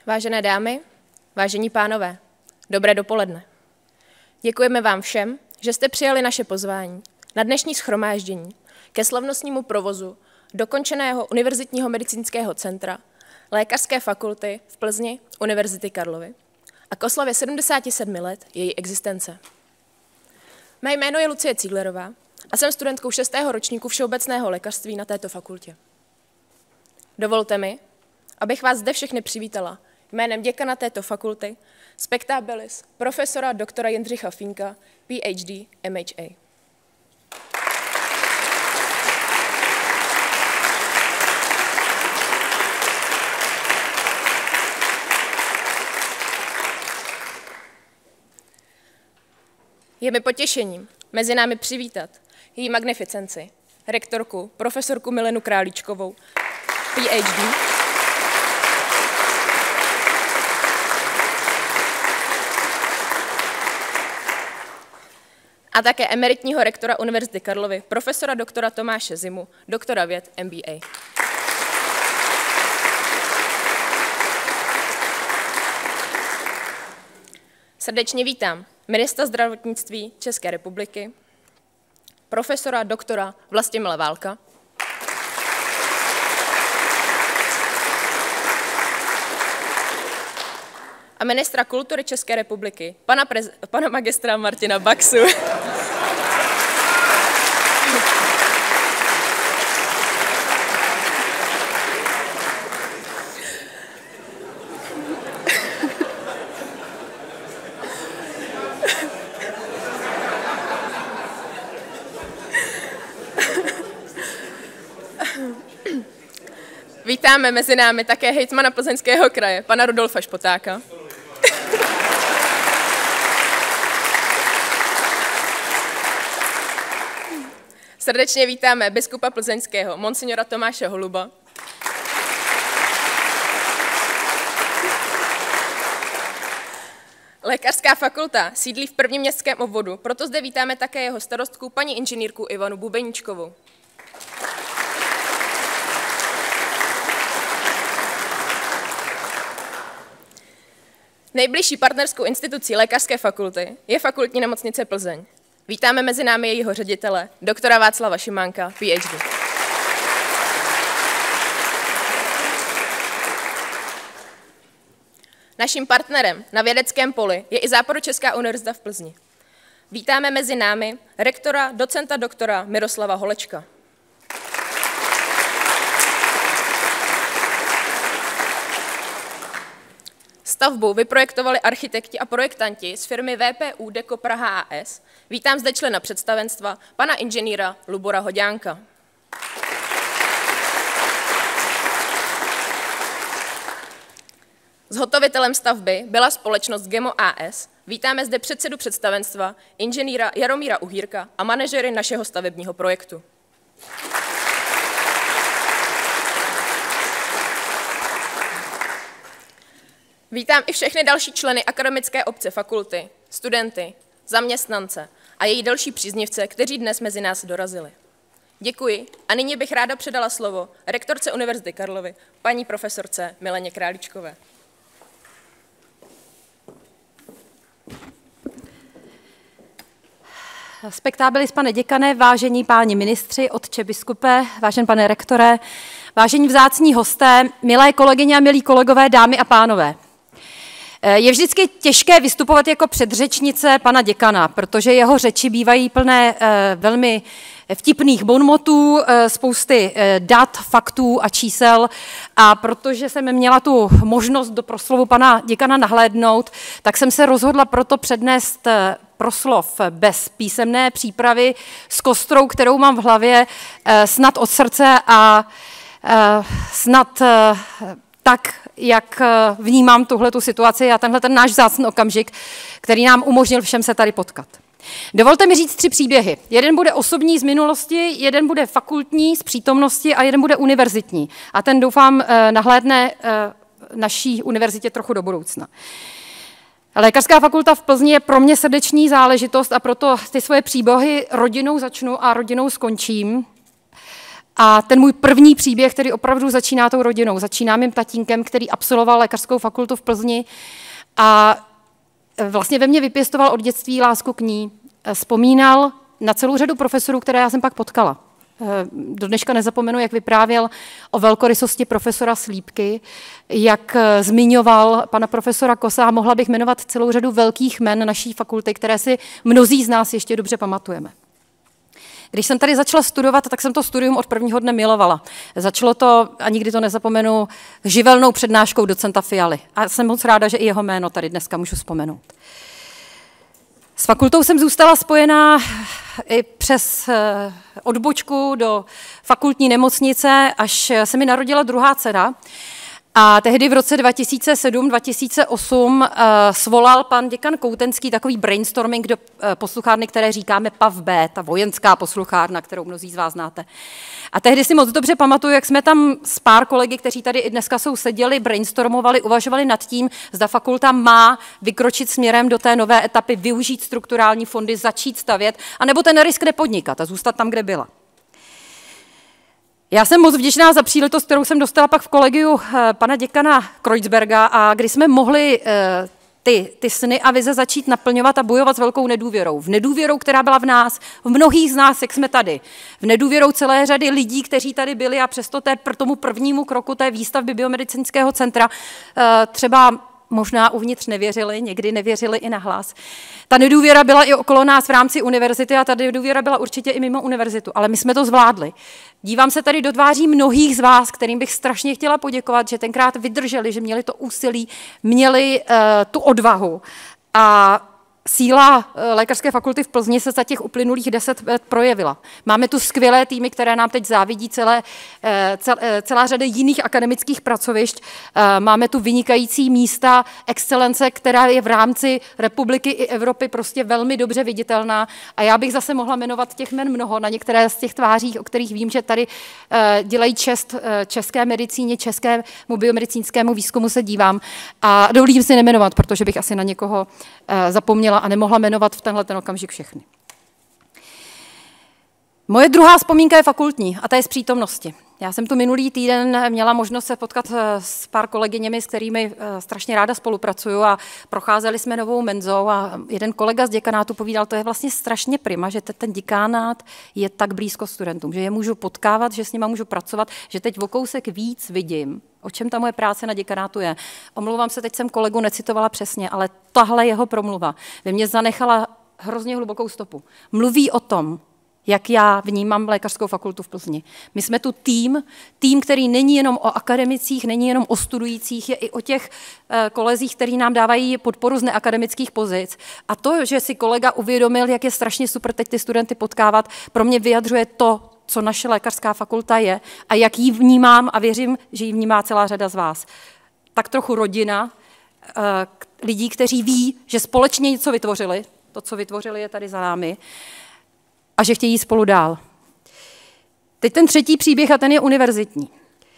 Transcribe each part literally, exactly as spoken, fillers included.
Vážené dámy, vážení pánové, dobré dopoledne. Děkujeme vám všem, že jste přijali naše pozvání na dnešní shromáždění ke slavnostnímu provozu dokončeného Univerzitního medicínského centra Lékařské fakulty v Plzni Univerzity Karlovy a k oslavě sedmdesáti sedmi let její existence. Mé jméno je Lucie Cíglerová a jsem studentkou šestého ročníku všeobecného lékařství na této fakultě. Dovolte mi, abych vás zde všechny přivítala jménem děkana této fakulty, spectabilis, profesora doktora Jindřicha Fínka, P H D, M H A. Je mi potěšením mezi námi přivítat její magnificenci, rektorku, profesorku Milenu Králíčkovou, P H D, a také emeritního rektora Univerzity Karlovy, profesora doktora Tomáše Zimu, doktora věd M B A. Srdečně vítám ministra zdravotnictví České republiky, profesora doktora Vlastimila Válka, a ministra kultury České republiky, pana, prez, pana magistra Martina Baxu. Vítáme mezi námi také hejtmana Plzeňského kraje, pana Rudolfa Špotáka. Srdečně vítáme biskupa plzeňského, monsignora Tomáše Holuba. Lékařská fakulta sídlí v prvním městském obvodu, proto zde vítáme také jeho starostku, paní inženýrku Ivanu Bubeníčkovou. Nejbližší partnerskou institucí lékařské fakulty je Fakultní nemocnice Plzeň. Vítáme mezi námi jejího ředitele, doktora Václava Šimánka, P H D. Naším partnerem na vědeckém poli je i Západočeská univerzita v Plzni. Vítáme mezi námi rektora, docenta doktora Miroslava Holečka. Stavbu vyprojektovali architekti a projektanti z firmy V P U Deco Praha A S. Vítám zde člena představenstva, pana inženýra Lubora Hoďánka. Zhotovitelem stavby byla společnost Gemo A S. Vítáme zde předsedu představenstva, inženýra Jaromíra Uhýrka a manažery našeho stavebního projektu. Vítám i všechny další členy akademické obce fakulty, studenty, zaměstnance a její další příznivce, kteří dnes mezi nás dorazili. Děkuji a nyní bych ráda předala slovo rektorce Univerzity Karlovy, paní profesorce Mileně Králíčkové. Spectabilis, pane děkane, vážení páni ministři, otče biskupe, vážený pane rektore, vážení vzácní hosté, milé kolegyně a milí kolegové, dámy a pánové. Je vždycky těžké vystupovat jako předřečnice pana děkana, protože jeho řeči bývají plné eh, velmi vtipných bonmotů, eh, spousty eh, dat, faktů a čísel, a protože jsem měla tu možnost do proslovu pana děkana nahlédnout, tak jsem se rozhodla proto přednést eh, proslov bez písemné přípravy s kostrou, kterou mám v hlavě, eh, snad od srdce a eh, snad eh, tak, jak vnímám tuhletu situaci a tenhle ten náš vzácný okamžik, který nám umožnil všem se tady potkat. Dovolte mi říct tři příběhy. Jeden bude osobní z minulosti, jeden bude fakultní z přítomnosti a jeden bude univerzitní. A ten, doufám, nahlédne naší univerzitě trochu do budoucna. Lékařská fakulta v Plzni je pro mě srdeční záležitost a proto ty svoje příběhy rodinou začnu a rodinou skončím. A ten můj první příběh, který opravdu začíná tou rodinou, začíná mým tatínkem, který absolvoval lékařskou fakultu v Plzni a vlastně ve mně vypěstoval od dětství lásku k ní. Vzpomínal na celou řadu profesorů, které já jsem pak potkala. Do dneška nezapomenu, jak vyprávěl o velkorysosti profesora Slípky, jak zmiňoval pana profesora Kosa a mohla bych jmenovat celou řadu velkých jmen naší fakulty, které si mnozí z nás ještě dobře pamatujeme. Když jsem tady začala studovat, tak jsem to studium od prvního dne milovala. Začalo to, a nikdy to nezapomenu, živelnou přednáškou docenta Fialy. A jsem moc ráda, že i jeho jméno tady dneska můžu vzpomenout. S fakultou jsem zůstala spojená i přes odbočku do fakultní nemocnice, až se mi narodila druhá dcera. A tehdy v roce dva tisíce sedm dva tisíce osm uh, svolal pan děkan Koutenský takový brainstorming do uh, posluchárny, které říkáme P A V B, ta vojenská posluchárna, kterou mnozí z vás znáte. A tehdy si moc dobře pamatuju, jak jsme tam s pár kolegy, kteří tady i dneska jsou, seděli, brainstormovali, uvažovali nad tím, zda fakulta má vykročit směrem do té nové etapy, využít strukturální fondy, začít stavět, anebo ten risk nepodnikat a zůstat tam, kde byla. Já jsem moc vděčná za příležitost, kterou jsem dostala pak v kolegiu pana děkana Kreuzberga, a kdy jsme mohli ty, ty sny a vize začít naplňovat a bojovat s velkou nedůvěrou. V nedůvěrou, která byla v nás, v mnohých z nás, jak jsme tady. V nedůvěrou celé řady lidí, kteří tady byli a přesto té, tomu prvnímu kroku té výstavby biomedicínského centra třeba možná uvnitř nevěřili, někdy nevěřili i nahlas. Ta nedůvěra byla i okolo nás v rámci univerzity a ta nedůvěra byla určitě i mimo univerzitu, ale my jsme to zvládli. Dívám se tady do tváří mnohých z vás, kterým bych strašně chtěla poděkovat, že tenkrát vydrželi, že měli to úsilí, měli uh, tu odvahu. A síla Lékařské fakulty v Plzni se za těch uplynulých deset let projevila. Máme tu skvělé týmy, které nám teď závidí celé, cel, celá řada jiných akademických pracovišť. Máme tu vynikající místa excelence, která je v rámci republiky i Evropy prostě velmi dobře viditelná. A já bych zase mohla jmenovat těch jmen mnoho na některé z těch tváří, o kterých vím, že tady dělají čest české medicíně, českému biomedicínskému výzkumu se dívám. A dovolím si nemenovat, protože bych asi na někoho zapomněla a nemohla jmenovat v tenhle ten okamžik všechny. Moje druhá vzpomínka je fakultní a ta je z přítomnosti. Já jsem tu minulý týden měla možnost se potkat s pár kolegyněmi, s kterými strašně ráda spolupracuju, a procházeli jsme novou menzou a jeden kolega z děkanátu povídal, to je vlastně strašně prima, že ten děkanát je tak blízko studentům, že je můžu potkávat, že s nima můžu pracovat, že teď o kousek víc vidím, o čem ta moje práce na děkanátu je. Omlouvám se, teď jsem kolegu necitovala přesně, ale tahle jeho promluva ve mně zanechala hrozně hlubokou stopu. Mluví o tom, jak já vnímám Lékařskou fakultu v Plzni. My jsme tu tým, tým, který není jenom o akademicích, není jenom o studujících, je i o těch uh, kolezích, který nám dávají podporu z neakademických pozic. A to, že si kolega uvědomil, jak je strašně super teď ty studenty potkávat, pro mě vyjadřuje to, co naše Lékařská fakulta je a jak ji vnímám, a věřím, že ji vnímá celá řada z vás. Tak trochu rodina, uh, lidí, kteří ví, že společně něco vytvořili, to, co vytvořili, je tady za námi, a že chtějí spolu dál. Teď ten třetí příběh, a ten je univerzitní.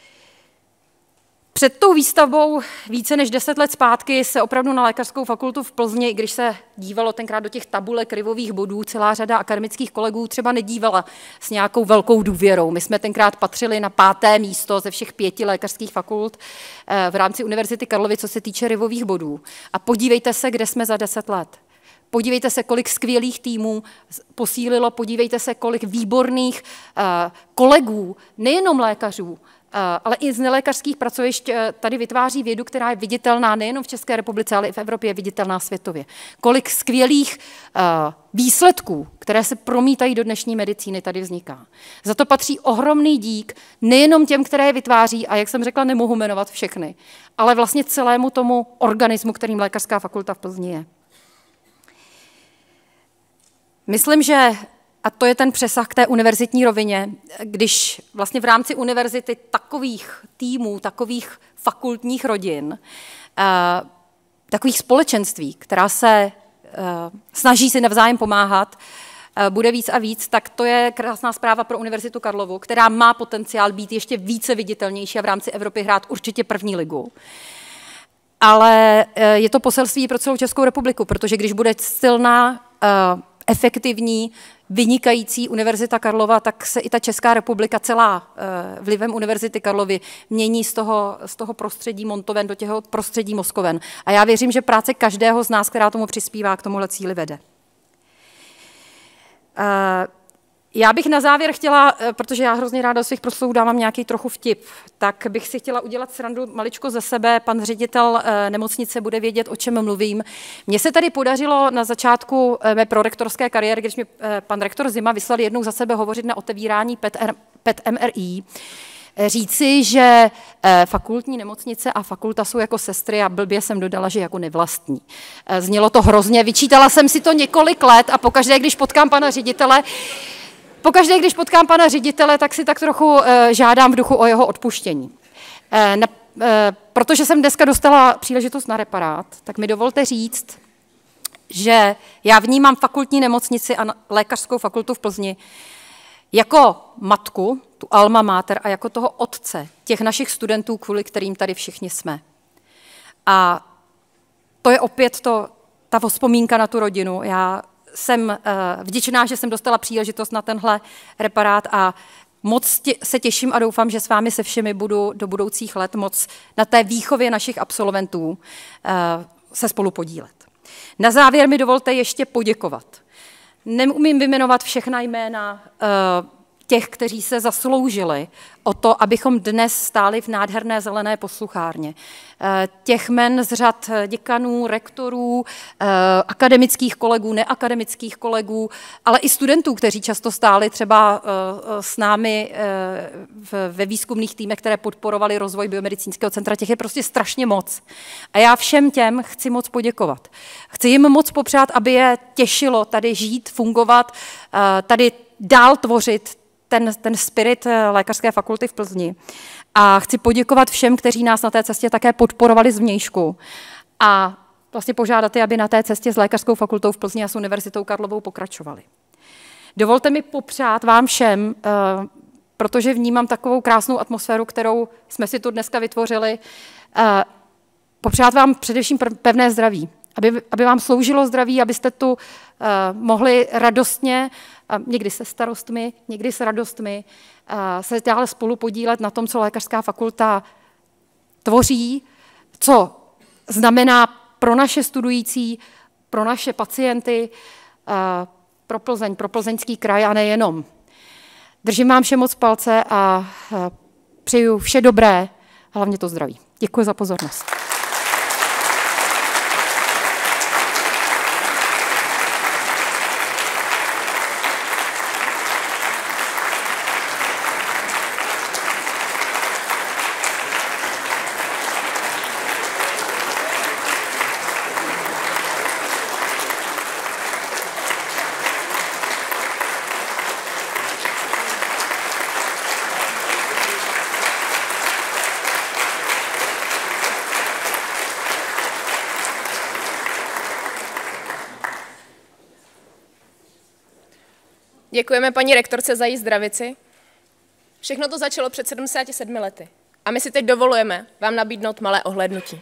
Před tou výstavbou více než deset let zpátky se opravdu na Lékařskou fakultu v Plzni, i když se dívalo tenkrát do těch tabulek krivových bodů, celá řada akademických kolegů třeba nedívala s nějakou velkou důvěrou. My jsme tenkrát patřili na páté místo ze všech pěti lékařských fakult v rámci Univerzity Karlovy, co se týče rivových bodů. A podívejte se, kde jsme za deset let. Podívejte se, kolik skvělých týmů posílilo, podívejte se, kolik výborných uh, kolegů, nejenom lékařů, uh, ale i z nelékařských pracovišť uh, tady vytváří vědu, která je viditelná nejenom v České republice, ale i v Evropě, je viditelná světově. Kolik skvělých uh, výsledků, které se promítají do dnešní medicíny, tady vzniká. Za to patří ohromný dík nejenom těm, které je vytváří, a jak jsem řekla, nemohu jmenovat všechny, ale vlastně celému tomu organismu, kterým Lékařská fakulta v Plzni je. Myslím, že, a to je ten přesah k té univerzitní rovině, když vlastně v rámci univerzity takových týmů, takových fakultních rodin, takových společenství, která se snaží si navzájem pomáhat, bude víc a víc, tak to je krásná zpráva pro Univerzitu Karlovu, která má potenciál být ještě více viditelnější a v rámci Evropy hrát určitě první ligu. Ale je to poselství pro celou Českou republiku, protože když bude silná, efektivní, vynikající Univerzita Karlova, tak se i ta Česká republika celá vlivem Univerzity Karlovy mění z toho, z toho prostředí montoven do těho prostředí mozkoven. A já věřím, že práce každého z nás, která tomu přispívá, k tomuhle cíli vede. Já bych na závěr chtěla, protože já hrozně ráda do svých proslovů dávám nějaký trochu vtip, tak bych si chtěla udělat srandu maličko ze sebe. Pan ředitel nemocnice bude vědět, o čem mluvím. Mně se tady podařilo na začátku mé prorektorské kariéry, když mi pan rektor Zima vyslal jednou za sebe hovořit na otevírání P E T M R I, říci, že fakultní nemocnice a fakulta jsou jako sestry a blbě jsem dodala, že jako nevlastní. Znělo to hrozně, vyčítala jsem si to několik let a pokaždé, když potkám pana ředitele, Pokaždé, když potkám pana ředitele, tak si tak trochu e, žádám v duchu o jeho odpuštění. E, na, e, protože jsem dneska dostala příležitost na reparát, tak mi dovolte říct, že já vnímám fakultní nemocnici a lékařskou fakultu v Plzni jako matku, tu alma mater, a jako toho otce těch našich studentů, kvůli kterým tady všichni jsme. A to je opět to, ta vzpomínka na tu rodinu. Já jsem vděčná, že jsem dostala příležitost na tenhle reparát a moc se těším a doufám, že s vámi se všemi budu do budoucích let moc na té výchově našich absolventů se spolu podílet. Na závěr mi dovolte ještě poděkovat. Neumím vyjmenovat všechna jména těch, kteří se zasloužili o to, abychom dnes stáli v nádherné zelené posluchárně. Těch men z řad děkanů, rektorů, akademických kolegů, neakademických kolegů, ale i studentů, kteří často stáli třeba s námi ve výzkumných týmech, které podporovali rozvoj biomedicínského centra, těch je prostě strašně moc. A já všem těm chci moc poděkovat. Chci jim moc popřát, aby je těšilo tady žít, fungovat, tady dál tvořit ten, ten spirit lékařské fakulty v Plzni. A chci poděkovat všem, kteří nás na té cestě také podporovali zvnějšku. A vlastně požádat je, aby na té cestě s lékařskou fakultou v Plzni a s Univerzitou Karlovou pokračovali. Dovolte mi popřát vám všem, protože vnímám takovou krásnou atmosféru, kterou jsme si tu dneska vytvořili, popřát vám především pevné zdraví. Aby, aby vám sloužilo zdraví, abyste tu uh, mohli radostně, uh, někdy se starostmi, někdy s radostmi, uh, se dále spolu podílet na tom, co lékařská fakulta tvoří, co znamená pro naše studující, pro naše pacienty, uh, pro Plzeň, pro Plzeňský kraj a nejenom. Držím vám všem moc palce a uh, přeju vše dobré, hlavně to zdraví. Děkuji za pozornost. Děkujeme paní rektorce za její zdravici. Všechno to začalo před sedmdesáti sedmi lety a my si teď dovolujeme vám nabídnout malé ohlédnutí.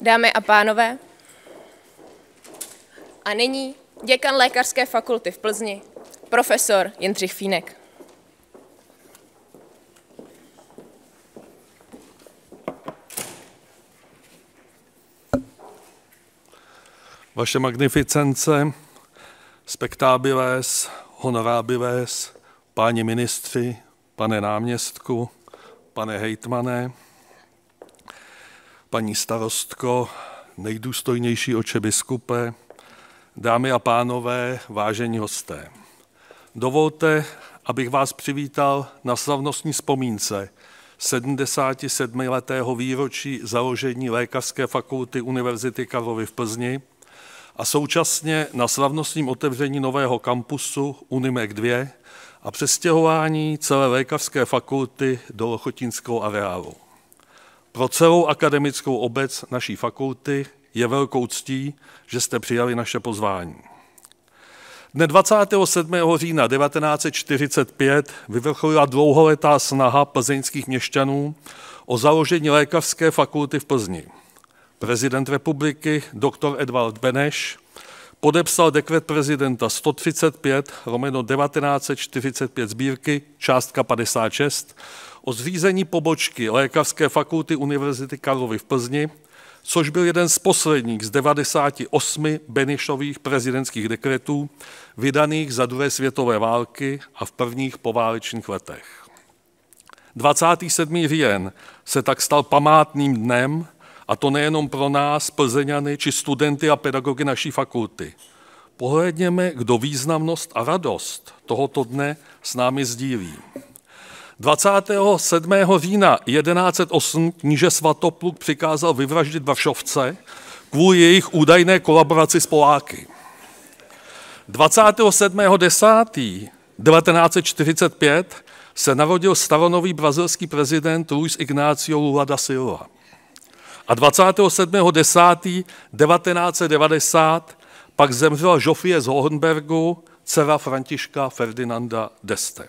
Dámy a pánové, a nyní děkan Lékařské fakulty v Plzni, profesor Jindřich Fínek. Vaše magnificence, spektabiles, honorabiles, páni ministři, pane náměstku, pane hejtmane, paní starostko, nejdůstojnější otče biskupe, dámy a pánové, vážení hosté. Dovolte, abych vás přivítal na slavnostní vzpomínce sedmdesátisedmiletého výročí založení Lékařské fakulty Univerzity Karlovy v Plzni a současně na slavnostním otevření nového kampusu Unimed dva a přestěhování celé Lékařské fakulty do Lochotínského areálu. Pro celou akademickou obec naší fakulty je velkou ctí, že jste přijali naše pozvání. Dne dvacátého sedmého října devatenáct set čtyřicet pět vyvrcholila dlouholetá snaha plzeňských měšťanů o založení Lékařské fakulty v Plzni. Prezident republiky doktor Edvard Beneš podepsal dekret prezidenta sto třicet pět lomeno devatenáct set čtyřicet pět sbírky, částka padesát šest, o zřízení pobočky Lékařské fakulty Univerzity Karlovy v Plzni, což byl jeden z posledních z devadesáti osmi Benešových prezidentských dekretů, vydaných za druhé světové války a v prvních poválečných letech. dvacátého sedmého října se tak stal památným dnem, a to nejenom pro nás, Plzeňany, či studenty a pedagogy naší fakulty. Pohlédněme, kdo významnost a radost tohoto dne s námi sdílí. dvacátého sedmého října jedenáct set osm kníže Svatopluk přikázal vyvraždit Varšovce kvůli jejich údajné kolaboraci s Poláky. dvacátého sedmého desátého devatenáct set čtyřicet pět se narodil staronový brazilský prezident Luiz Inácio Lula da Silva. A dvacátého sedmého desátého devatenáct set devadesát pak zemřela Žofie z Hohenbergu, dcera Františka Ferdinanda d'Este.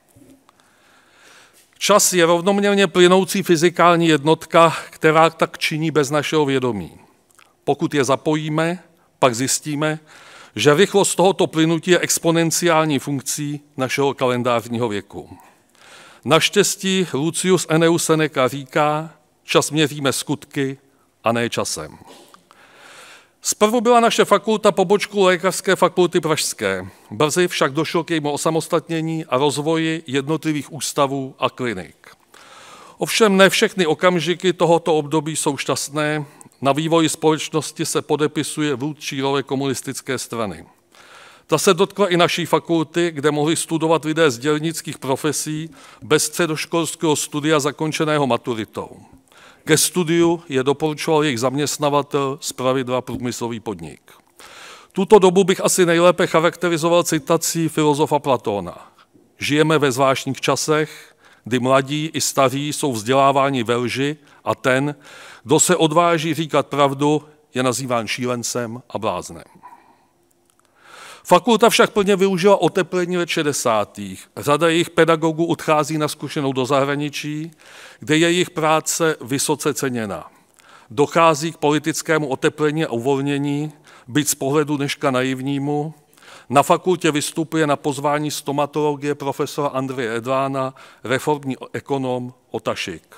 Čas je rovnoměrně plynoucí fyzikální jednotka, která tak činí bez našeho vědomí. Pokud je zapojíme, pak zjistíme, že rychlost tohoto plynutí je exponenciální funkcí našeho kalendářního věku. Naštěstí Lucius Enneus Seneca říká, čas měříme skutky a ne časem. Zprvu byla naše fakulta pobočkou Lékařské fakulty pražské. Brzy však došlo k jejímu osamostatnění a rozvoji jednotlivých ústavů a klinik. Ovšem ne všechny okamžiky tohoto období jsou šťastné. Na vývoji společnosti se podepisuje vůdčí role komunistické strany. Ta se dotkla i naší fakulty, kde mohli studovat lidé z dělnických profesí bez středoškolského studia zakončeného maturitou. Ke studiu je doporučoval jejich zaměstnavatel, zpravidla průmyslový podnik. Tuto dobu bych asi nejlépe charakterizoval citací filozofa Platóna. Žijeme ve zvláštních časech, kdy mladí i staří jsou vzděláváni ve lži a ten, kdo se odváží říkat pravdu, je nazýván šílencem a bláznem. Fakulta však plně využila oteplení let šedesátých. Řada jejich pedagogů odchází na zkušenou do zahraničí, kde je jejich práce vysoce ceněna. Dochází k politickému oteplení a uvolnění, byť z pohledu dneška naivnímu. Na fakultě vystupuje na pozvání stomatologie profesora Andreje Edlána reformní ekonom Otašik.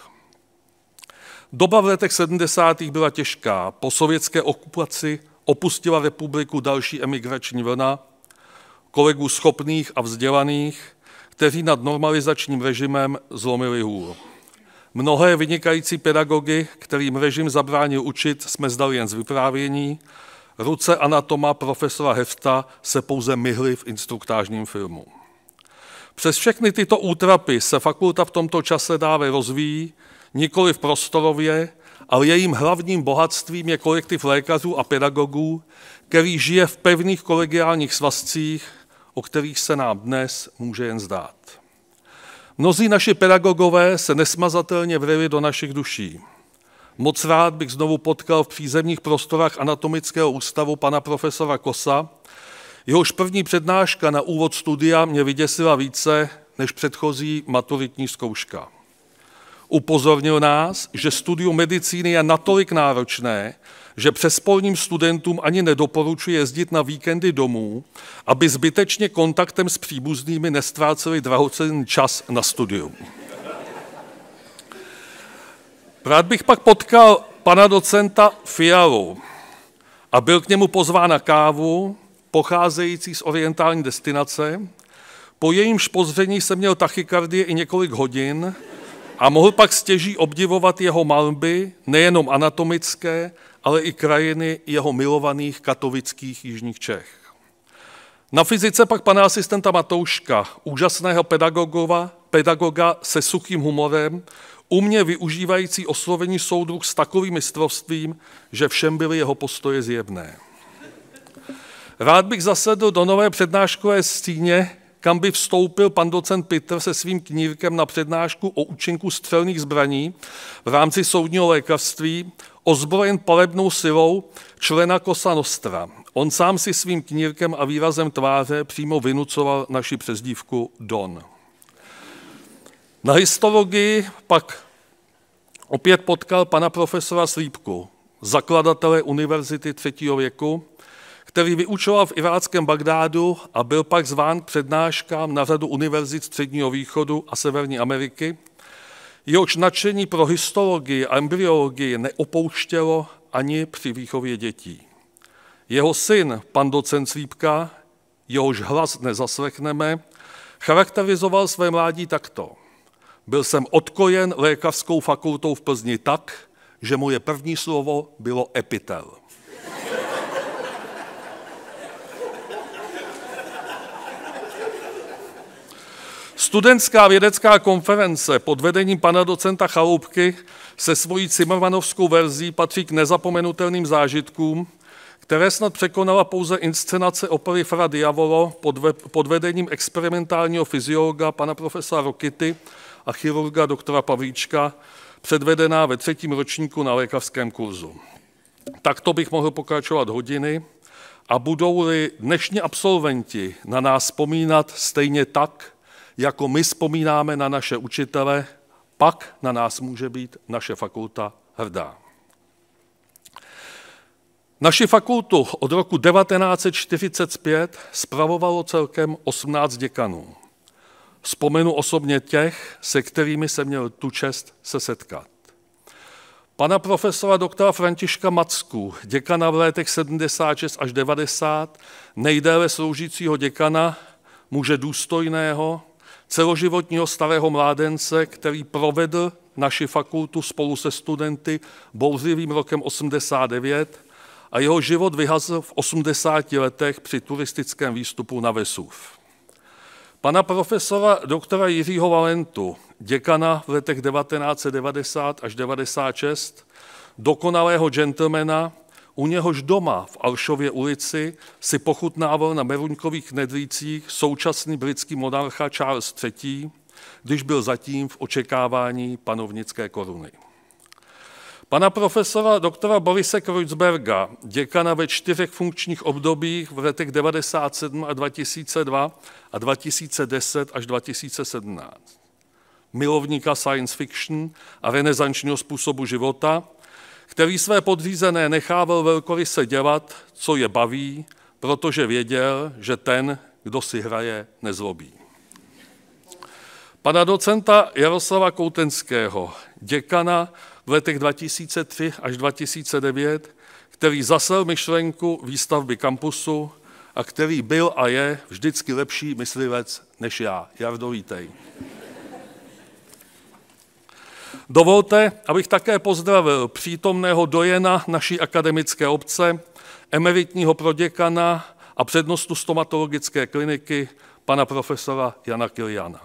Doba v letech sedmdesátých byla těžká. Po sovětské okupaci opustila republiku další emigrační vlna, kolegů schopných a vzdělaných, kteří nad normalizačním režimem zlomili hůl. Mnohé vynikající pedagogy, kterým režim zabránil učit, jsme zdali jen z vyprávění. Ruce anatoma profesora Hefta se pouze myhly v instruktážním filmu. Přes všechny tyto útrapy se fakulta v tomto čase dále rozvíjí, nikoli v prostorově, ale jejím hlavním bohatstvím je kolektiv lékařů a pedagogů, který žije v pevných kolegiálních svazcích, o kterých se nám dnes může jen zdát. Mnozí naši pedagogové se nesmazatelně vryli do našich duší. Moc rád bych znovu potkal v přízemních prostorách Anatomického ústavu pana profesora Kosa. Jehož první přednáška na úvod studia mě vyděsila více než předchozí maturitní zkouška. Upozornil nás, že studium medicíny je natolik náročné, že přespolním studentům ani nedoporučuje jezdit na víkendy domů, aby zbytečně kontaktem s příbuznými nestráceli drahocenný čas na studium. Rád bych pak potkal pana docenta Fialu a byl k němu pozván na kávu, pocházející z orientální destinace. Po jejímž pozření jsem měl tachykardie i několik hodin a mohl pak stěží obdivovat jeho malby, nejenom anatomické, ale i krajiny jeho milovaných katovických jižních Čech. Na fyzice pak pana asistenta Matouška, úžasného pedagoga, pedagoga se suchým humorem, umě využívající oslovení soudruh s takovým mistrovstvím, že všem byly jeho postoje zjevné. Rád bych zasedl do nové přednáškové stíně, kam by vstoupil pan docent Pitr se svým knírkem na přednášku o účinku střelných zbraní v rámci soudního lékařství, ozbrojen palebnou silou člena Cosa Nostra. On sám si svým knírkem a výrazem tváře přímo vynucoval naši přezdívku Don. Na histologii pak opět potkal pana profesora Slípku, zakladatele univerzity třetího věku, který vyučoval v iráckém Bagdádu a byl pak zván k přednáškám na řadu univerzit Středního východu a Severní Ameriky. Jehož nadšení pro histologii a embryologii neopouštělo ani při výchově dětí. Jeho syn, pan docent Slípka, jehož hlas nezaslechneme, charakterizoval své mládí takto. Byl jsem odkojen lékařskou fakultou v Plzni tak, že moje první slovo bylo epitel. Studentská vědecká konference pod vedením pana docenta Chaloupky se svojí cimrmanovskou verzí patří k nezapomenutelným zážitkům, které snad překonala pouze inscenace opery Fra Diavolo pod, ve, pod vedením experimentálního fyziologa pana profesora Rokity a chirurga doktora Pavlíčka, předvedená ve třetím ročníku na lékařském kurzu. Takto bych mohl pokračovat hodiny a budou-li dnešní absolventi na nás vzpomínat stejně tak, jako my vzpomínáme na naše učitele, pak na nás může být naše fakulta hrdá. Naši fakultu od roku devatenáct set čtyřicet pět spravovalo celkem osmnáct děkanů. Vzpomenu osobně těch, se kterými jsem měl tu čest se setkat. Pana profesora doktora Františka Macku, děkana v letech sedmdesát šest až devadesát, nejdéle sloužícího děkana, muže důstojného, celoživotního starého mládence, který provedl naši fakultu spolu se studenty bouřlivým rokem osmdesát devět a jeho život vyhasl v osmdesáti letech při turistickém výstupu na Vesuv. Pana profesora doktora Jiřího Valentu, děkana v letech devatenáct set devadesát až devadesát šest, dokonalého gentlemana, u něhož doma v Alšově ulici si pochutnával na meruňkových knedlících současný britský monarcha Charles třetí, když byl zatím v očekávání panovnické koruny. Pana profesora doktora Borise Kreuzberga, děkana ve čtyřech funkčních obdobích v letech devadesát sedm a dva tisíce dva a dva tisíce deset až dva tisíce sedmnáct. Milovníka science fiction a renesančního způsobu života, který své podřízené nechával velkoryse dělat, co je baví, protože věděl, že ten, kdo si hraje, nezlobí. Pana docenta Jaroslava Koutenského, děkana v letech dva tisíce tři až dva tisíce devět, který zasel myšlenku výstavby kampusu a který byl a je vždycky lepší myslivec než já. Jardo, vítej. Dovolte, abych také pozdravil přítomného dojena naší akademické obce, emeritního proděkana a přednostu stomatologické kliniky, pana profesora Jana Kiliana.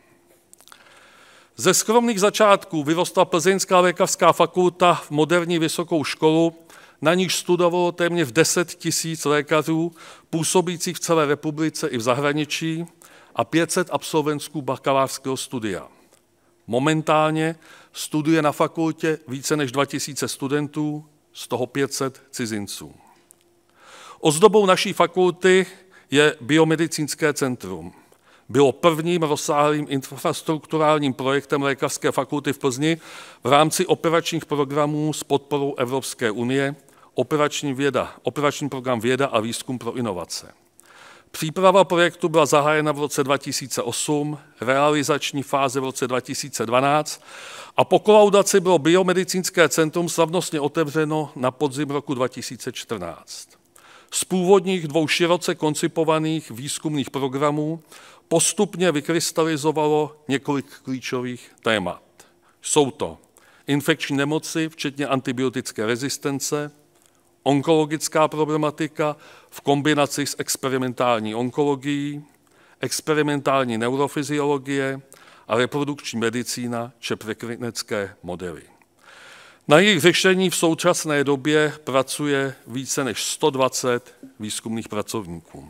Ze skromných začátků vyrostla Plzeňská lékařská fakulta v moderní vysokou školu, na níž studovalo téměř deset tisíc lékařů, působících v celé republice i v zahraničí, a pět set absolventů bakalářského studia. Momentálně studuje na fakultě více než dva tisíce studentů, z toho pět set cizinců. Ozdobou naší fakulty je biomedicínské centrum. bylo prvním rozsáhlým infrastrukturálním projektem Lékařské fakulty v Plzni v rámci operačních programů s podporou Evropské unie, operační, věda, operační program Věda a výzkum pro inovace. Příprava projektu byla zahájena v roce dva tisíce osm, realizační fáze v roce dva tisíce dvanáct a po kolaudaci bylo biomedicínské centrum slavnostně otevřeno na podzim roku dva tisíce čtrnáct. Z původních dvou široce koncipovaných výzkumných programů postupně vykrystalizovalo několik klíčových témat. Jsou to infekční nemoci, včetně antibiotické rezistence, onkologická problematika v kombinaci s experimentální onkologií, experimentální neurofyziologie a reprodukční medicína či preklinické modely. Na jejich řešení v současné době pracuje více než sto dvacet výzkumných pracovníků.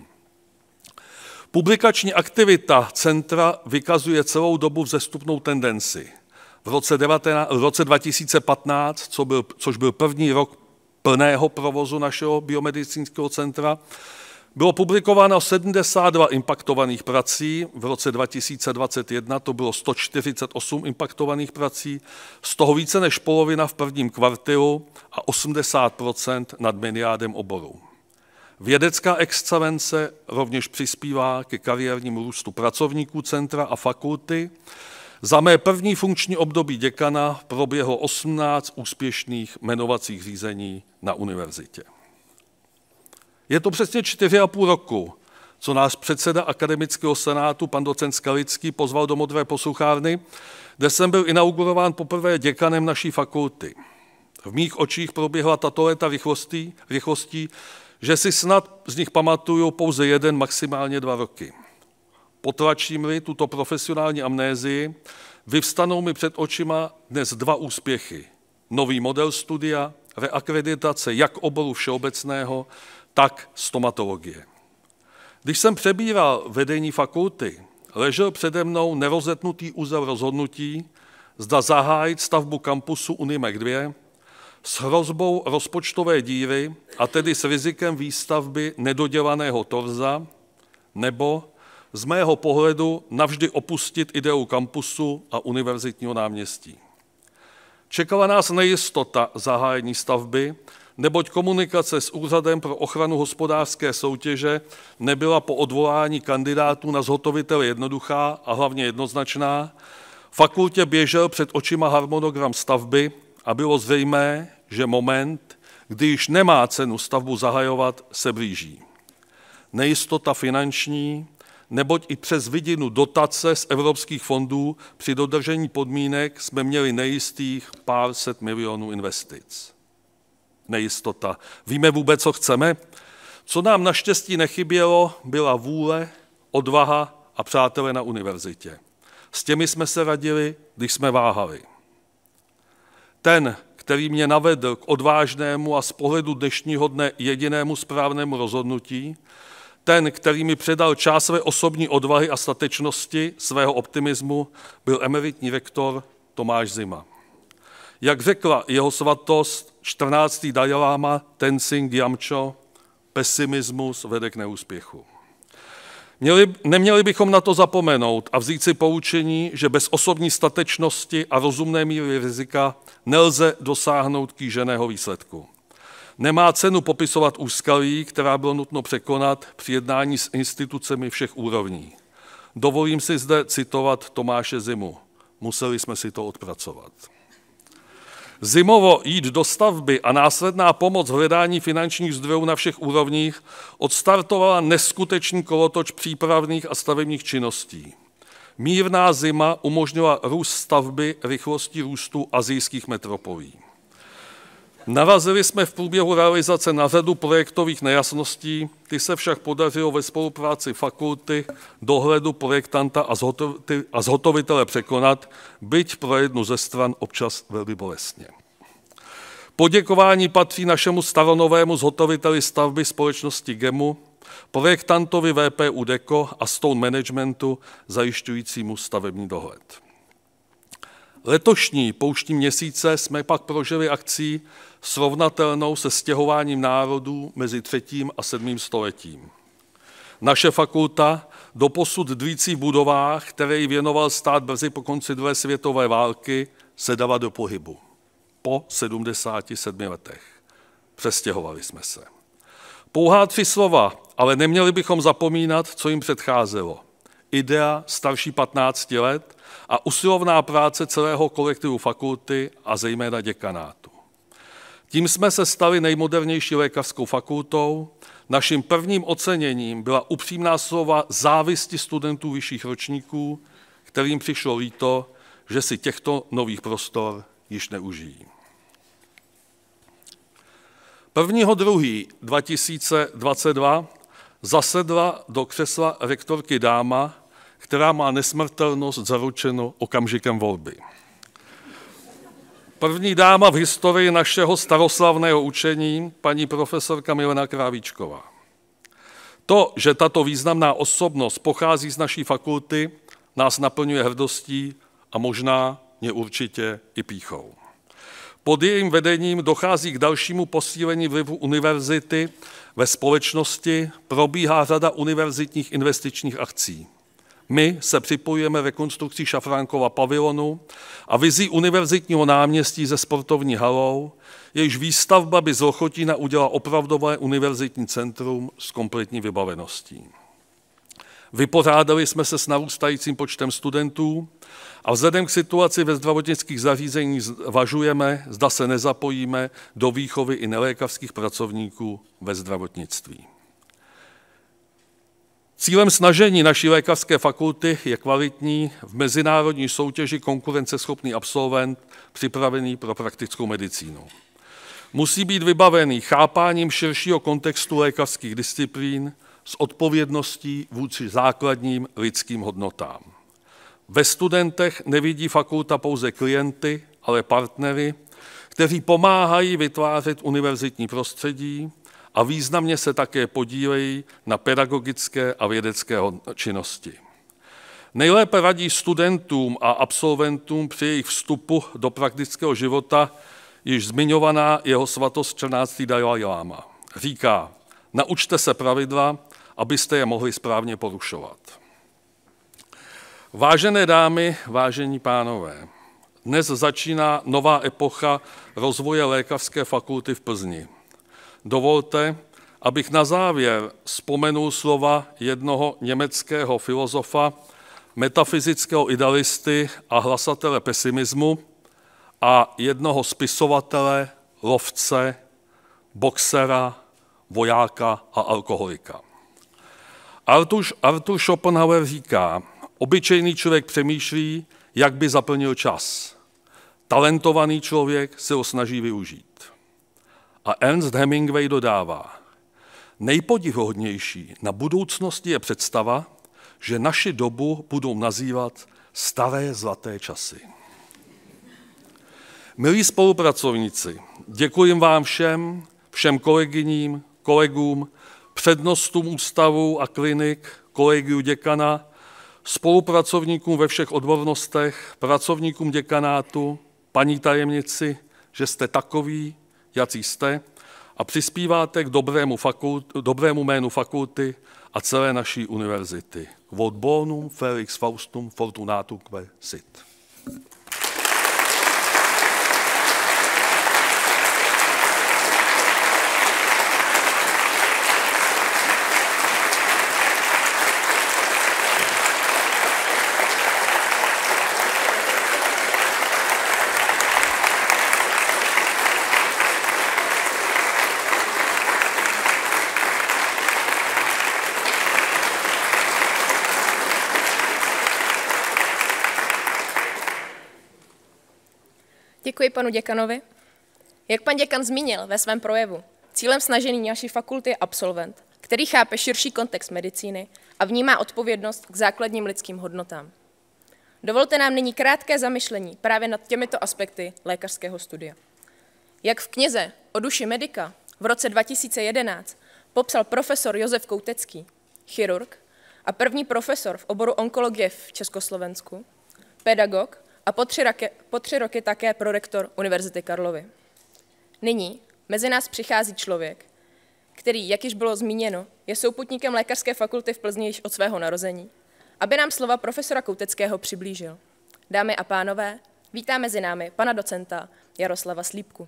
Publikační aktivita centra vykazuje celou dobu vzestupnou tendenci. V roce, devatenáct, v roce dva tisíce patnáct, co byl, což byl první rok plného provozu našeho biomedicínského centra, bylo publikováno sedmdesát dva impaktovaných prací, v roce dva tisíce dvacet jedna to bylo sto čtyřicet osm impaktovaných prací, z toho více než polovina v prvním kvartilu a osmdesát procent nad mediádem oboru. Vědecká excelence rovněž přispívá ke kariérnímu růstu pracovníků centra a fakulty. Za mé první funkční období děkana proběhlo osmnáct úspěšných jmenovacích řízení na univerzitě. Je to přesně čtyři a půl roku, co náš předseda akademického senátu, pan docent Skalický, pozval do Modré posluchárny, kde jsem byl inaugurován poprvé děkanem naší fakulty. V mých očích proběhla tato léta rychlostí, rychlostí, že si snad z nich pamatuju pouze jeden, maximálně dva roky. Potlačím-li tuto profesionální amnézii, vyvstanou mi před očima dnes dva úspěchy. Nový model studia, reakreditace jak oboru všeobecného, tak stomatologie. Když jsem přebíral vedení fakulty, ležel přede mnou nerozetnutý úzel rozhodnutí, zda zahájit stavbu kampusu Unimed dva s hrozbou rozpočtové díry, a tedy s rizikem výstavby nedodělaného torza, nebo z mého pohledu navždy opustit ideu kampusu a univerzitního náměstí. Čekala nás nejistota zahájení stavby, neboť komunikace s Úřadem pro ochranu hospodářské soutěže nebyla po odvolání kandidátů na zhotovitele jednoduchá a hlavně jednoznačná. Fakultě běžel před očima harmonogram stavby a bylo zřejmé, že moment, kdy již nemá cenu stavbu zahajovat, se blíží. Nejistota finanční, neboť i přes vidinu dotace z evropských fondů při dodržení podmínek jsme měli nejistých pár set milionů investic. Nejistota. Víme vůbec, co chceme? Co nám naštěstí nechybělo, byla vůle, odvaha a přátelé na univerzitě. S těmi jsme se radili, když jsme váhali. Ten, který mě navedl k odvážnému a z pohledu dnešního dne jedinému správnému rozhodnutí, ten, který mi předal část své osobní odvahy a statečnosti, svého optimismu, byl emeritní rektor Tomáš Zima. Jak řekla jeho svatost čtrnáctý Dalajláma Tenzin Gyatso, pesimismus vede k neúspěchu. Měli, neměli bychom na to zapomenout a vzít si poučení, že bez osobní statečnosti a rozumné míry rizika nelze dosáhnout kýženého výsledku. Nemá cenu popisovat úskalí, která bylo nutno překonat při jednání s institucemi všech úrovní. Dovolím si zde citovat Tomáše Zimu. Museli jsme si to odpracovat. Zimovo jít do stavby a následná pomoc v hledání finančních zdrojů na všech úrovních odstartovala neskutečný kolotoč přípravných a stavebních činností. Mírná zima umožnila růst stavby rychlostí růstu asijských metropolí. Narazili jsme v průběhu realizace na řadu projektových nejasností, ty se však podařilo ve spolupráci fakulty, dohledu projektanta a zhotovitele překonat, byť pro jednu ze stran občas velmi bolestně. Poděkování patří našemu staronovému zhotoviteli stavby společnosti GEMu, projektantovi V P U Deco a Stone Managementu zajišťujícímu stavební dohled. Letošní pouštní měsíce jsme pak prožili akcí srovnatelnou se stěhováním národů mezi třetím a sedmým stoletím. Naše fakulta doposud dvící v budovách, které jí věnoval stát brzy po konci druhé světové války, se dala do pohybu. Po sedmdesáti sedmi letech. Přestěhovali jsme se. Pouhá tři slova, ale neměli bychom zapomínat, co jim předcházelo. Idea starší patnácti let a usilovná práce celého kolektivu fakulty a zejména děkanátu. Tím jsme se stali nejmodernější lékařskou fakultou. Naším prvním oceněním byla upřímná slova závisti studentů vyšších ročníků, kterým přišlo líto, že si těchto nových prostor již neužijí. prvního druhého dva tisíce dvacet dva zasedla do křesla rektorky dáma, která má nesmrtelnost zaručeno okamžikem volby. První dáma v historii našeho staroslavného učení, paní profesorka Milena Krávíčková. To, že tato významná osobnost pochází z naší fakulty, nás naplňuje hrdostí a možná mě určitě i pýchou. Pod jejím vedením dochází k dalšímu posílení vlivu univerzity ve společnosti, probíhá řada univerzitních investičních akcí. My se připojujeme rekonstrukcí Šafránkova pavilonu a vizí univerzitního náměstí se sportovní halou, jejíž výstavba by z Lochotína udělala opravdové univerzitní centrum s kompletní vybaveností. Vypořádali jsme se s narůstajícím počtem studentů a vzhledem k situaci ve zdravotnických zařízeních zvažujeme, zda se nezapojíme do výchovy i nelékařských pracovníků ve zdravotnictví. Cílem snažení naší lékařské fakulty je kvalitní, v mezinárodní soutěži konkurenceschopný absolvent připravený pro praktickou medicínu. Musí být vybavený chápáním širšího kontextu lékařských disciplín s odpovědností vůči základním lidským hodnotám. Ve studentech nevidí fakulta pouze klienty, ale partnery, kteří pomáhají vytvářet univerzitní prostředí a významně se také podílejí na pedagogické a vědecké činnosti. Nejlépe radí studentům a absolventům při jejich vstupu do praktického života již zmiňovaná jeho svatost čtrnáctý Dalaj Láma. Říká, naučte se pravidla, abyste je mohli správně porušovat. Vážené dámy, vážení pánové, dnes začíná nová epocha rozvoje lékařské fakulty v Plzni. Dovolte, abych na závěr vzpomenul slova jednoho německého filozofa, metafyzického idealisty a hlasatele pesimismu a jednoho spisovatele, lovce, boxera, vojáka a alkoholika. Arthur, Arthur Schopenhauer říká, obyčejný člověk přemýšlí, jak by zaplnil čas. Talentovaný člověk se ho snaží využít. A Ernst Hemingway dodává, nejpodivuhodnější na budoucnosti je představa, že naši dobu budou nazývat staré zlaté časy. Milí spolupracovníci, děkuji vám všem, všem kolegyním, kolegům, přednostům ústavů a klinik, kolegiu děkana, spolupracovníkům ve všech odbornostech, pracovníkům děkanátu, paní tajemnici, že jste takoví, jací jste, a přispíváte k dobrému, fakult, dobrému jménu fakulty a celé naší univerzity. Quod bonum Felix Faustum fortunatumque sit. Děkuji panu děkanovi. Jak pan děkan zmínil ve svém projevu, cílem snažení naší fakulty je absolvent, který chápe širší kontext medicíny a vnímá odpovědnost k základním lidským hodnotám. Dovolte nám nyní krátké zamyšlení právě nad těmito aspekty lékařského studia. Jak v knize O duši medika v roce dva tisíce jedenáct popsal profesor Josef Koutecký, chirurg a první profesor v oboru onkologie v Československu, pedagog a po tři, roky, po tři roky také prorektor Univerzity Karlovy. Nyní mezi nás přichází člověk, který, jak již bylo zmíněno, je souputníkem Lékařské fakulty v Plzni již od svého narození, aby nám slova profesora Kouteckého přiblížil. Dámy a pánové, vítám mezi námi pana docenta Jaroslava Slípku.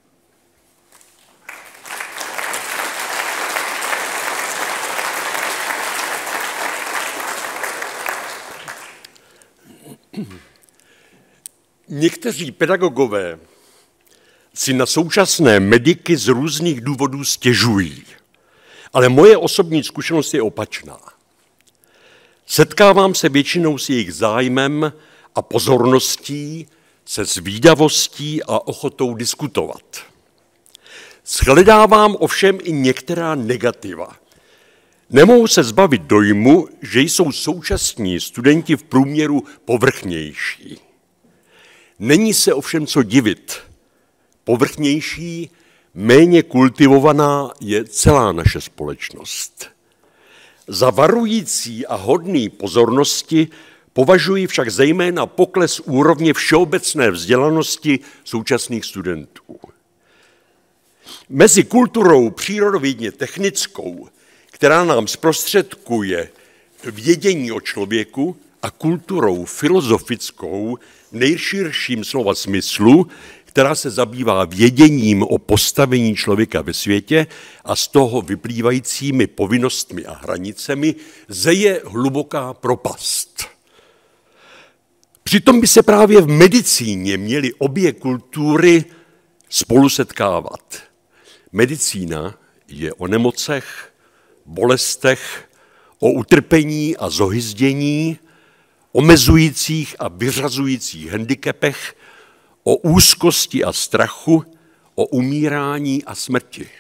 Někteří pedagogové si na současné mediky z různých důvodů stěžují, ale moje osobní zkušenost je opačná. Setkávám se většinou s jejich zájmem a pozorností, se zvídavostí a ochotou diskutovat. Shledávám ovšem i některá negativa. Nemohu se zbavit dojmu, že jsou současní studenti v průměru povrchnější. Není se ovšem co divit. Povrchnější, méně kultivovaná je celá naše společnost. Za varující a hodný pozornosti považuji však zejména pokles úrovně všeobecné vzdělanosti současných studentů. Mezi kulturou přírodovědně technickou, která nám zprostředkuje vědění o člověku, a kulturou filozofickou v nejširším slova smyslu, která se zabývá věděním o postavení člověka ve světě a z toho vyplývajícími povinnostmi a hranicemi, zeje hluboká propast. Přitom by se právě v medicíně měly obě kultury spolu setkávat. Medicína je o nemocech, bolestech, o utrpení a zohyzdění, omezujících a vyřazujících handicapech, o úzkosti a strachu, o umírání a smrti.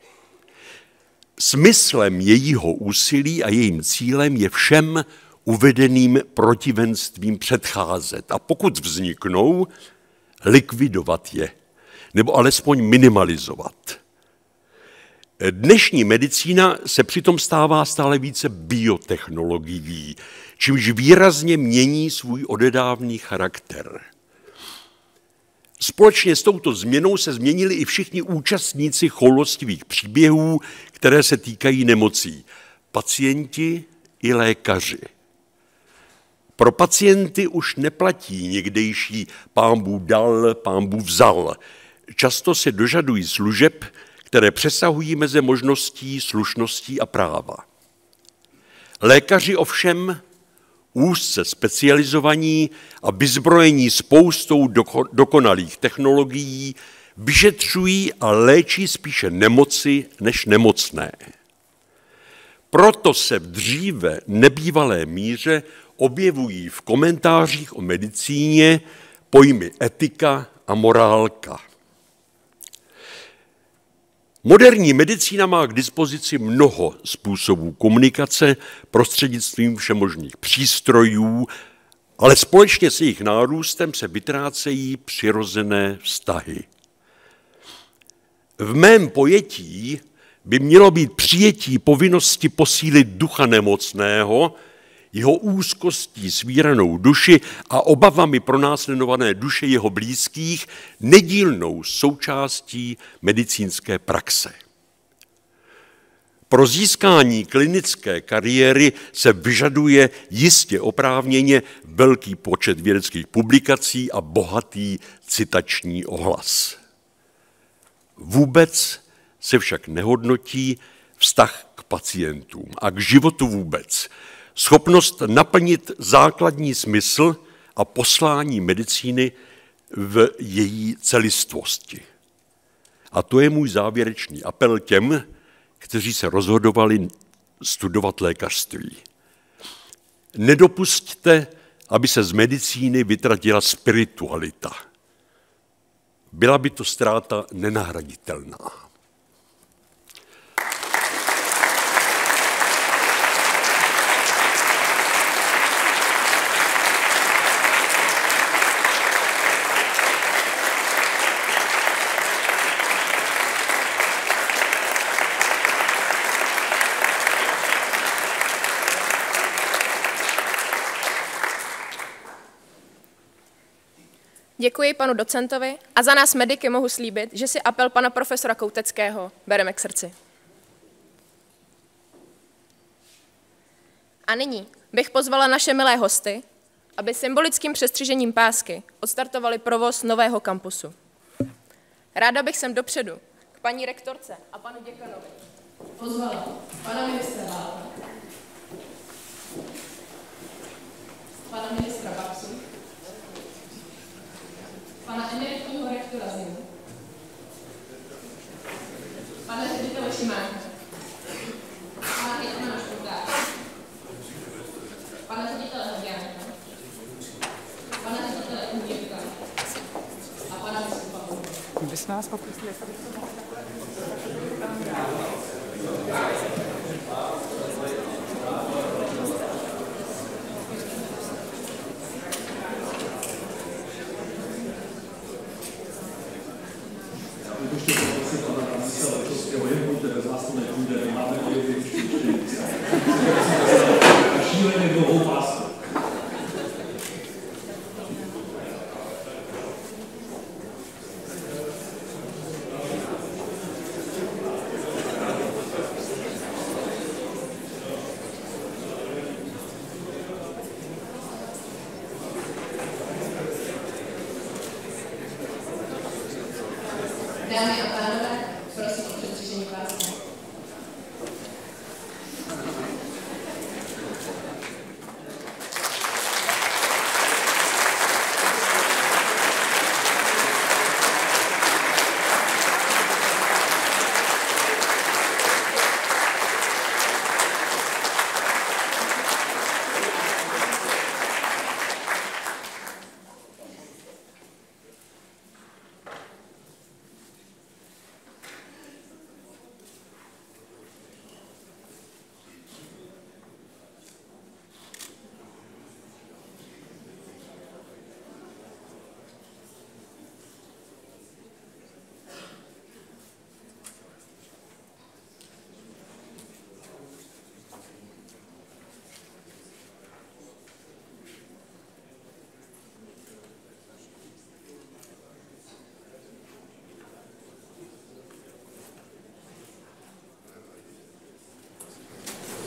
Smyslem jejího úsilí a jejím cílem je všem uvedeným protivenstvím předcházet a pokud vzniknou, likvidovat je, nebo alespoň minimalizovat. Dnešní medicína se přitom stává stále více biotechnologií, čímž výrazně mění svůj odedávný charakter. Společně s touto změnou se změnili i všichni účastníci choulostivých příběhů, které se týkají nemocí. Pacienti i lékaři. Pro pacienty už neplatí někdejší pán Bůh dal, pán Bůh vzal. Často se dožadují služeb, které přesahují meze možností, slušností a práva. Lékaři ovšem, úzce specializovaní a vyzbrojení spoustou doko- dokonalých technologií, vyšetřují a léčí spíše nemoci než nemocné. Proto se v dříve nebývalé míře objevují v komentářích o medicíně pojmy etika a morálka. Moderní medicína má k dispozici mnoho způsobů komunikace prostřednictvím všemožných přístrojů, ale společně s jejich nárůstem se vytrácejí přirozené vztahy. V mém pojetí by mělo být přijetí povinnosti posílit ducha nemocného, jeho úzkostí svíranou duši a obavami pronásledované duše jeho blízkých nedílnou součástí medicínské praxe. Pro získání klinické kariéry se vyžaduje jistě oprávněně velký počet vědeckých publikací a bohatý citační ohlas. Vůbec se však nehodnotí vztah k pacientům a k životu vůbec, schopnost naplnit základní smysl a poslání medicíny v její celistvosti. A to je můj závěrečný apel těm, kteří se rozhodovali studovat lékařství. Nedopusťte, aby se z medicíny vytratila spiritualita. Byla by to ztráta nenahraditelná. Děkuji panu docentovi a za nás mediky mohu slíbit, že si apel pana profesora Kouteckého bereme k srdci. A nyní bych pozvala naše milé hosty, aby symbolickým přestřižením pásky odstartovali provoz nového kampusu. Ráda bych sem dopředu k paní rektorce a panu děkanovi pozvala pana ministra Válka, pana ministra Baxu, pana emeritního rektora Zimu, pana ředitele Šimánka, pana hejtmana Športáka, pana ředitele Hodňánka, pana ředitele Uměrka a pana biskupa. Bys nás poprosili, jestli bych to mohla Ještě poprosit pana kancela Lektorského, jenom bez vás to nepůjde, nemáme vědět ještě. Šíleně dlouhou pásku. Dámy a pánové, prosím o přestřižení pásky.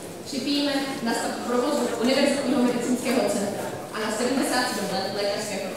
Připíjíme na stav provozu Univerzitního medicínského centra a na sedmdesát sedm let lékařské fakulty.